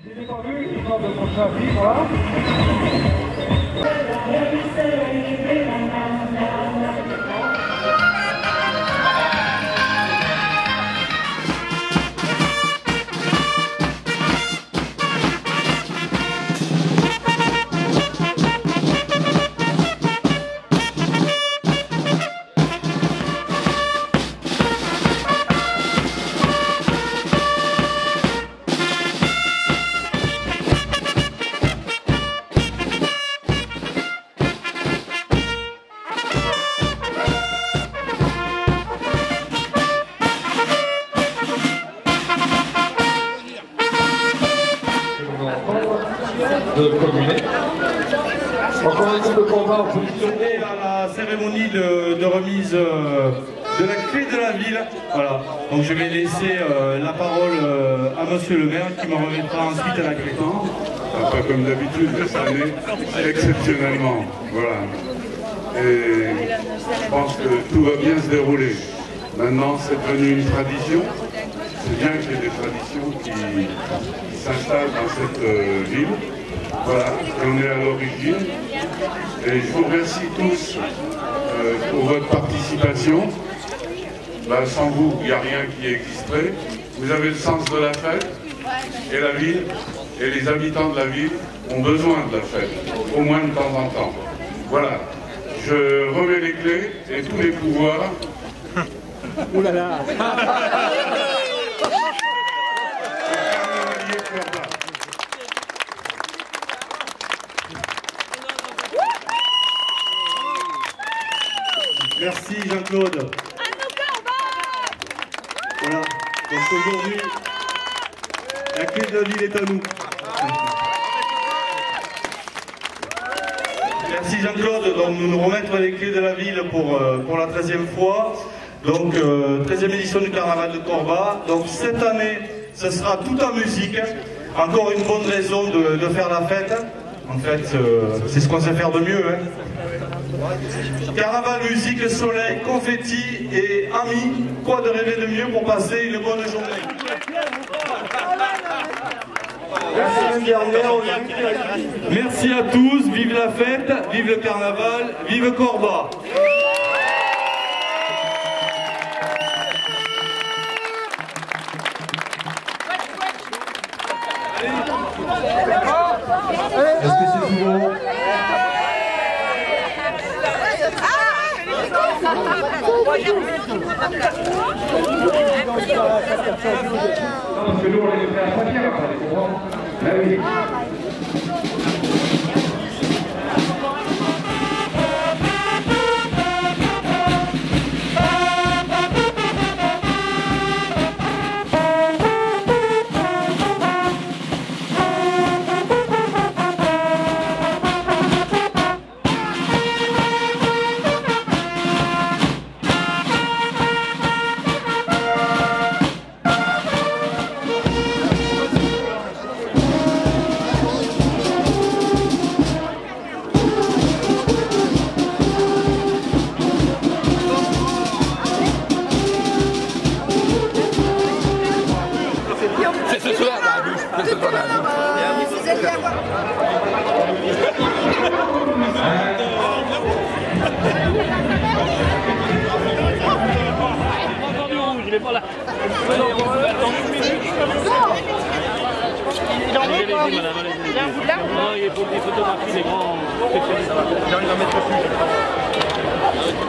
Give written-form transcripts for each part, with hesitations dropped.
Je n'ai pas vu, il sort de son chapitre, voilà. De communer. Encore un petit peu combat en position. On est à la cérémonie de remise de la clé de la ville. Voilà. Donc je vais laisser la parole à monsieur le maire qui me remettra ensuite à la clé. Pas comme d'habitude, mais cette année, exceptionnellement. Voilà. Et je pense que tout va bien se dérouler. Maintenant, c'est devenu une tradition. C'est bien qu'il y ait des traditions qui s'installent dans cette ville. Voilà, on est à l'origine. Et je vous remercie tous pour votre participation. Ben, sans vous, il n'y a rien qui existerait. Vous avez le sens de la fête. Et la ville, et les habitants de la ville ont besoin de la fête, au moins de temps en temps. Voilà, je remets les clés et tous les pouvoirs. Ouh là là. Merci Jean-Claude. Voilà, donc aujourd'hui, la clé de la ville est à nous. Merci Jean-Claude, donc nous remettre les clés de la ville pour la 13e fois. Donc 13e édition du carnaval de Corba. Donc cette année, ce sera tout en musique. Encore une bonne raison de faire la fête. En fait, c'est ce qu'on sait faire de mieux. Hein. Carnaval, musique, soleil, confetti et amis. Quoi de rêver de mieux pour passer une bonne journée. Merci à tous, vive la fête, vive le carnaval, vive Corba. Est-ce que c'est souvent? Parce que nous on les fait à Saint-Pierre après, tu comprends? Ah oui. Il est pas là. Non, il est pour des photographies, des grands spécialistes. J'arrive à mettre dessus.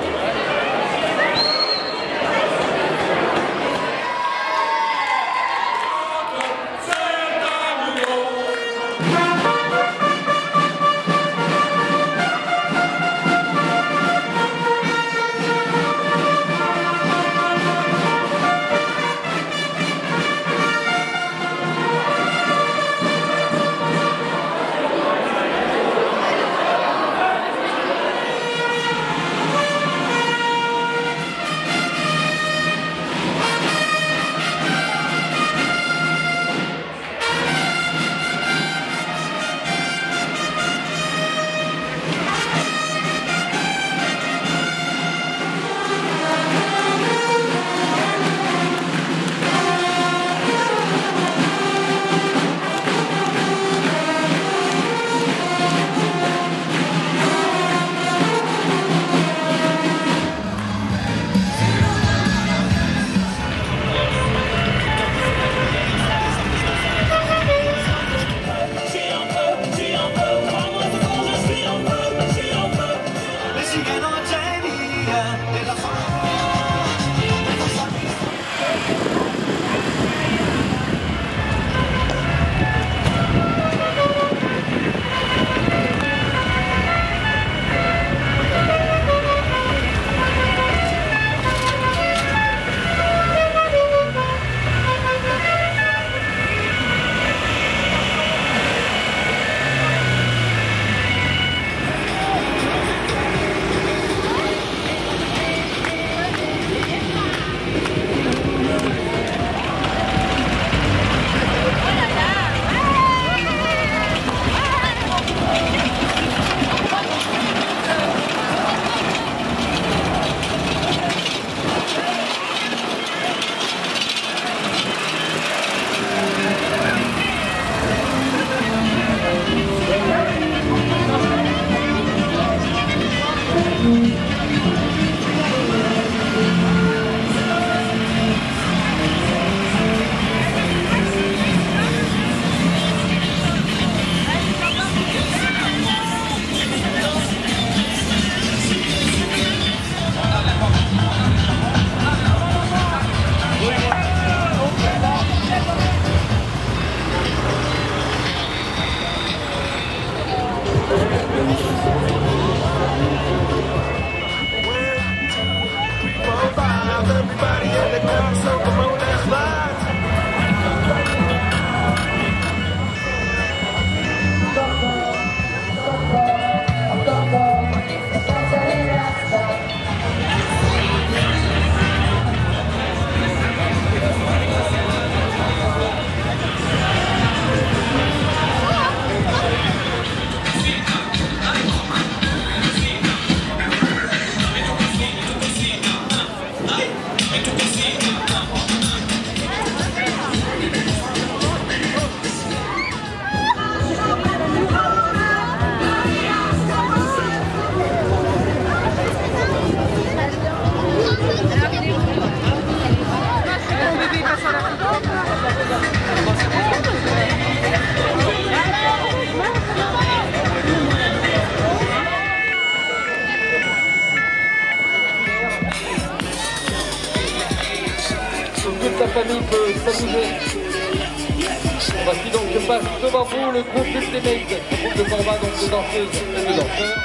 bouger. Voici donc que passe devant vous le groupe Ultimate, le groupe de combat donc de danseuses et de danseurs.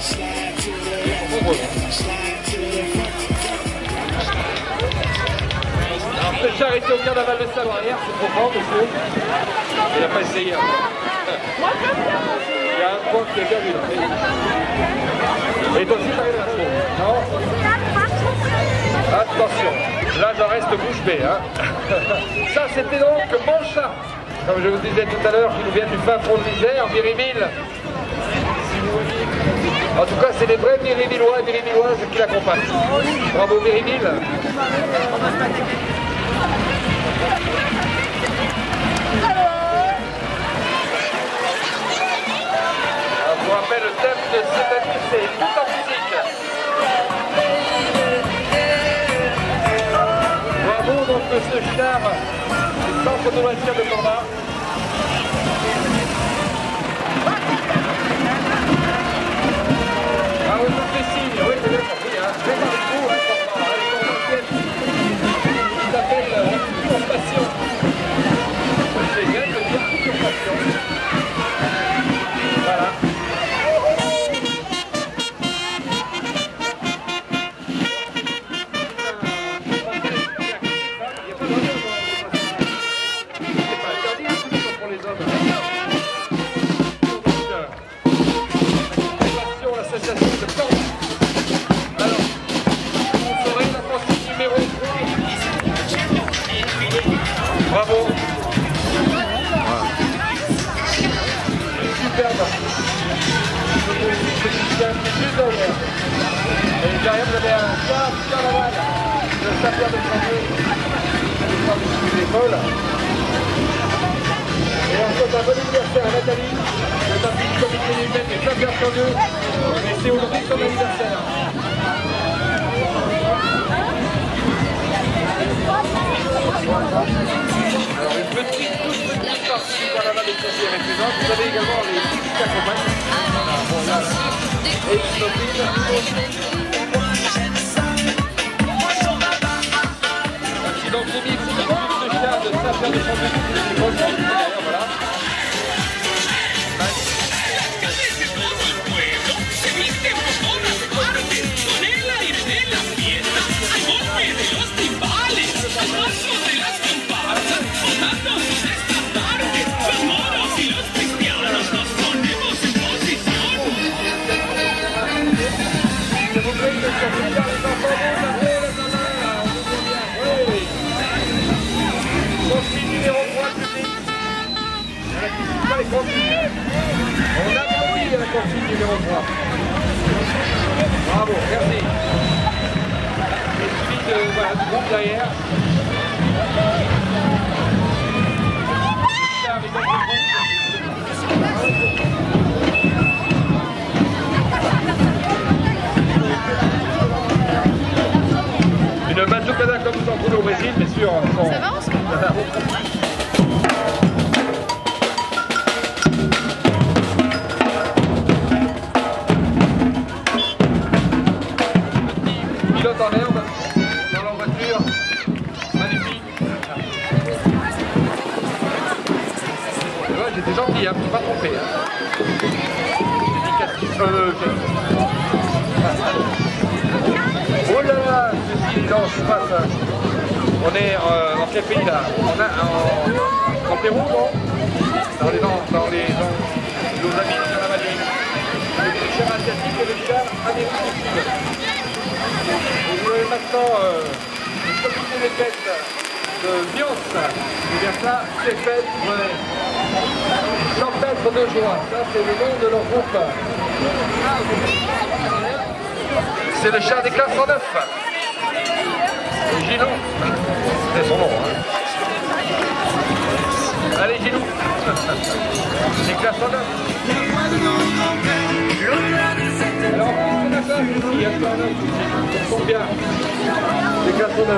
Alors Fléchard était au carnaval de Salon-Arrière, c'est trop fort monsieur. Il n'a pas essayé. Il y a un point qui est perdu là. Et toi aussi t'arrives à la chose. Non. Attention, là j'en reste bouche bée. Hein. Ça c'était donc mon chat. Comme je vous disais tout à l'heure, qui nous vient du fin fond de l'Isère, Virimille. En tout cas, c'est les vrais Virimillois et Virimilloises qui l'accompagnent. Bravo Virimille. Je vous rappelle le thème de cette année, c'est tout en musique. Bravo donc ce char du centre de loisirs de Corba. Ah oui, ça fait signe, oui, c'est bien compris, hein. C'est pas le coup, hein, il s'appelle Usurpation. C'est bien de dire Usurpation. Voilà. Bravo. Superbe. Et derrière vous avez un carnaval de Saint-Pierre de Changeux, de l'école. Et on souhaite un bon anniversaire à Nathalie, le parti du comité des fêtes de Saint-Pierre de Changeux. Et c'est aujourd'hui son anniversaire. Alors une petite partie du carnaval de Changeux est présente. Vous avez également les petits qui accompagnent. Bon, là, et une copine. Donc j'ai mis le de chien de Saint-Pierre de Changeux. Voilà. On a compris la consigne numéro 3. Bravo, merci. Et suivi de voilà, du groupe derrière. Une batucada comme vous en trouvez au Brésil, mais sûr. Ça va, on se pilote en herbe, dans leur voiture, magnifique. Ouais, j'étais gentil, hein, je ne me suis pas trompé. Hein. Oh là là, ceci, non, je passe. On est dans quel pays là? On a en Pérou, non? Dans nos amis carnavaliers. Le char asiatique et le char américain. Vous avez maintenant le comité des fêtes de Viance. Et bien ça, c'est fête champêtre de joie. Ça, c'est le nom de leur groupe. C'est le char des classes 109. Gilou. C'est son nom. Hein. Allez, Gilou. Les classes 109. Alors, on a ça ici, il y a 109. Ils sont bien. Les classes 109.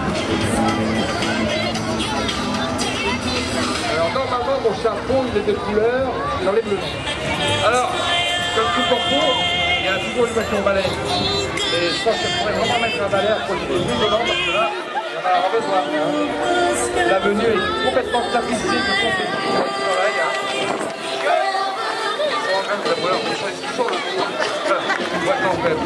Alors, normalement, mon chapeau, il est de couleur, il enlève le nom. Alors, comme tout corpo, il y a toujours une voiture balai. Et je pense que je pourrais vraiment mettre un balai à projeter juste devant parce que là, il y a on en aura besoin. Hein. L'avenue est complètement tapissée de confettis qui travaillent. Hein. Ils sont en train de vouloir des choses qui sont le boîte en fait.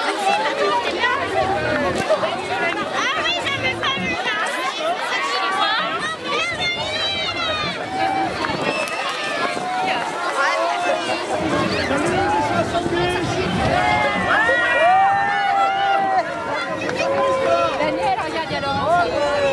Daniel, regarde, il y a Laurent.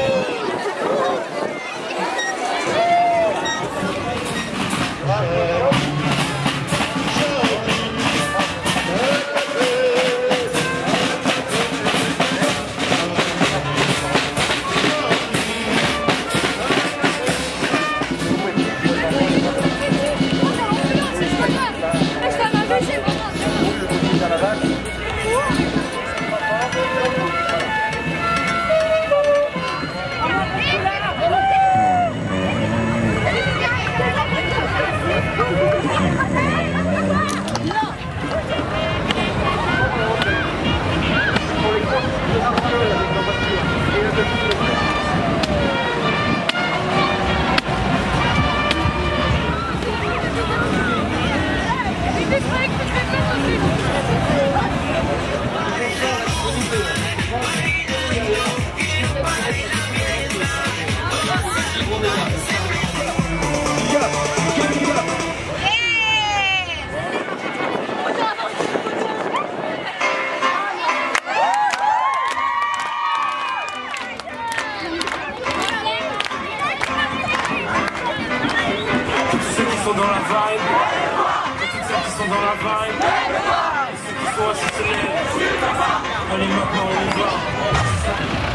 Allez, maintenant, on y va.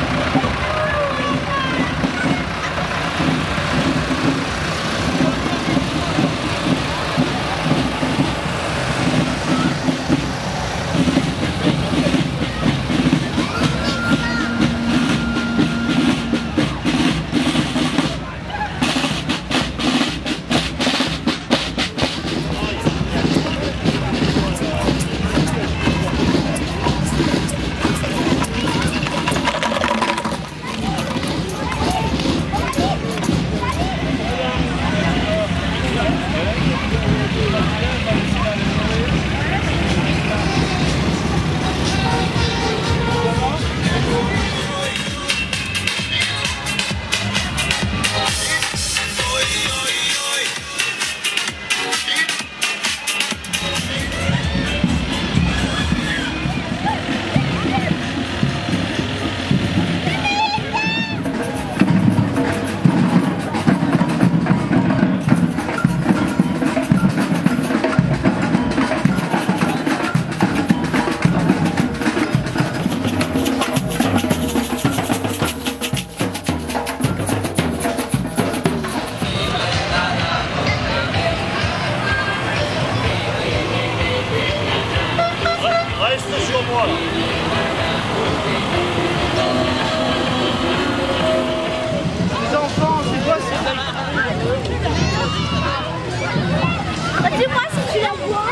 Dis-moi si tu la vois.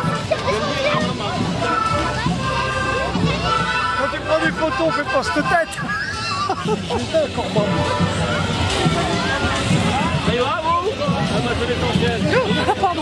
Quand tu prends des photos, fais pas cette tête. J'étais encore bon. Ça ira, vous? Ah bah c'est l'essentiel. Pardon.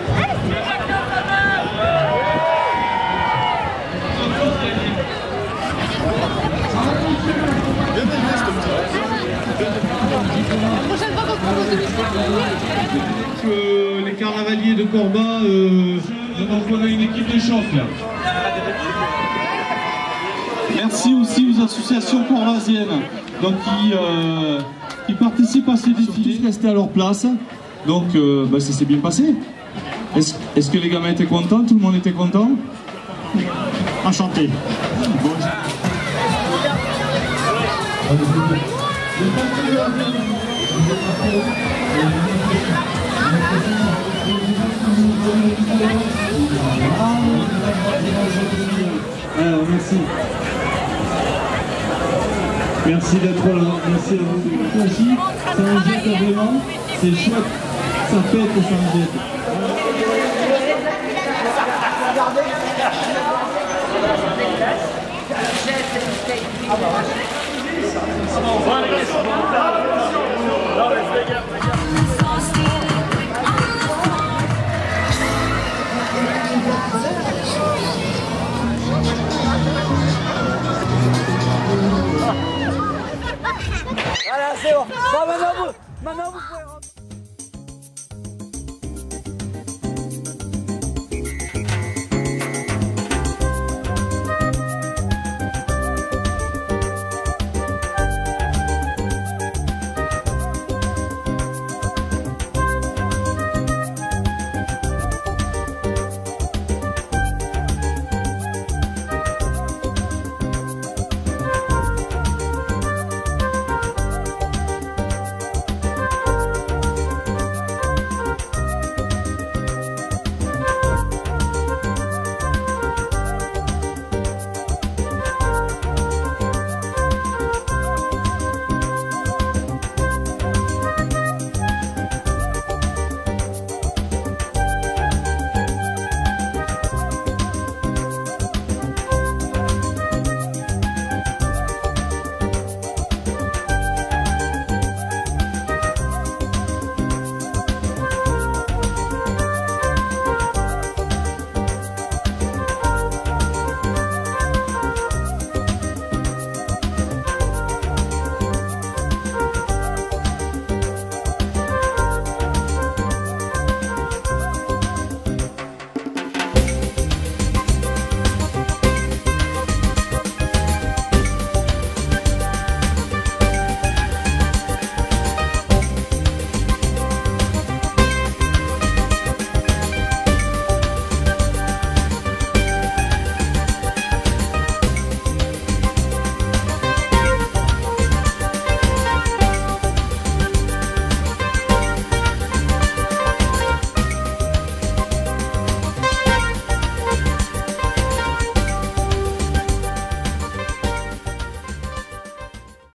Les carnavaliers de Corba, donc on a une équipe de choc là. Merci aussi aux associations corvasiennes donc, qui participent à ces défilés. Ils sont tous restés à leur place, donc ça s'est bien passé. Est-ce que les gamins étaient contents? Tout le monde était content? Enchanté. Bon. Alors, merci. Merci d'être là. Merci à vous. Aussi, ça en jette vraiment. C'est chouette. Ça pète et ça en jette. Voilà, c'est bon. Bon, maintenant vous pouvez rentrer.